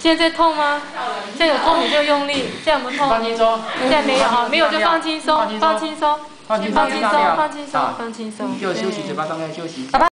现在痛吗？现在有痛你就用力，现在有没有痛？ 放轻松。 现在没有啊，没有就放轻松，放轻松， 放轻松， 放轻松，放轻松，放轻松。 就休息，嘴巴张开休息。